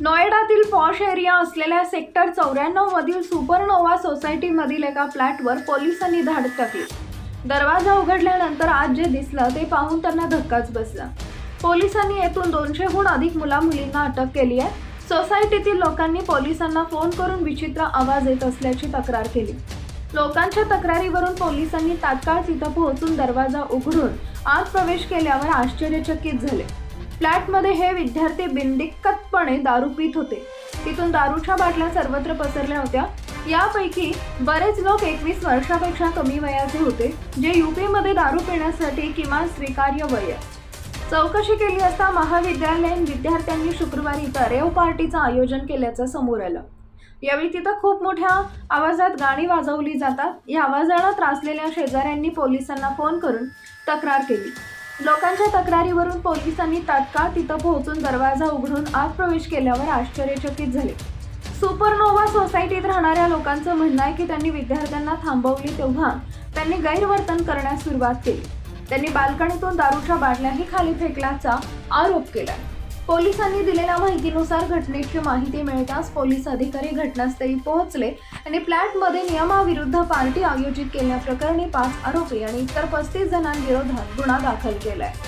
नोएडातील posh area असलेल्या sector 94 मधील supernova सोसायटीमधील एका फ्लॅटवर पोलिसांनी धाड टाकली। दरवाजा उघडल्यानंतर आज जे दिसलं ते पाहून त्यांना धक्काच बसला। पोलिसांनी येथून 200हून अधिक मुला-मुलींना अटक केली आहे। सोसायटीतील लोकांनी पोलिसांना फोन करून विचित्र आवाज येत असल्याची तक्रार केली। लोकांच्या तक्रारीवरून पोलिसांनी तात्काळ तिथं पोहोचून दरवाजा उघडून आत प्रवेश केल्यावर आश्चर्यचकित झाले। फ्लॅटमध्ये हे विद्यार्थी बिनदिक्कतपणे दारू पीत होते। तिथून दारूच्या बाटल्या सर्वत्र पसरल्या होत्या। यापैकी बरेच लोक 21 वर्षापेक्षा कमी वयाचे होते, जे यूपीमध्ये दारू पिण्यासाठी किमान स्वीकार्य वय आहे। चौकशी केली असता महाविद्यालयीन विद्यार्थ्यांनी शुक्रवारी रेव पार्टीचं आयोजन केल्याचं समोर आलं। यावेळी तिथं खूप मोठ्या आवाजात गाणी वाजवली जातात। या आवाजाला त्रासलेल्या शेजाऱ्यांनी पोलिसांना फोन करून तक्रार केली। लोकांच्या तक्रारीवरून पोलिसांनी तात्काळ तिथं पोहोचून दरवाजा उघडून आत प्रवेश केल्यावर आश्चर्यचकित झाले। सुपरनोवा सोसायटीत राहणाऱ्या लोकांचं म्हणणं आहे की त्यांनी विद्यार्थ्यांना थांबवली तेव्हा त्यांनी गैरवर्तन करण्यास सुरुवात केली। त्यांनी बाल्कनीतून दारूच्या बाटल्याही खाली फेकल्याचा आरोप केला। पोलिसांनी दिलेल्या माहितीनुसार घटनेची माहिती मिळताच पोलीस अधिकारी घटनास्थळी पोहोचले आणि फ्लॅटमध्ये नियमाविरुद्ध पार्टी आयोजित केल्याप्रकरणी 5 आरोपी आणि इतर 35 जणांविरोधात गुन्हा दाखल केलाय।